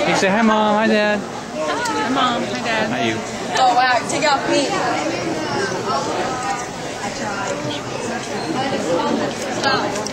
You say hi, Mom. Hi, Dad. Hi, Mom. Hi, Dad. Hi, you. Oh, wow. Take off me. Stop.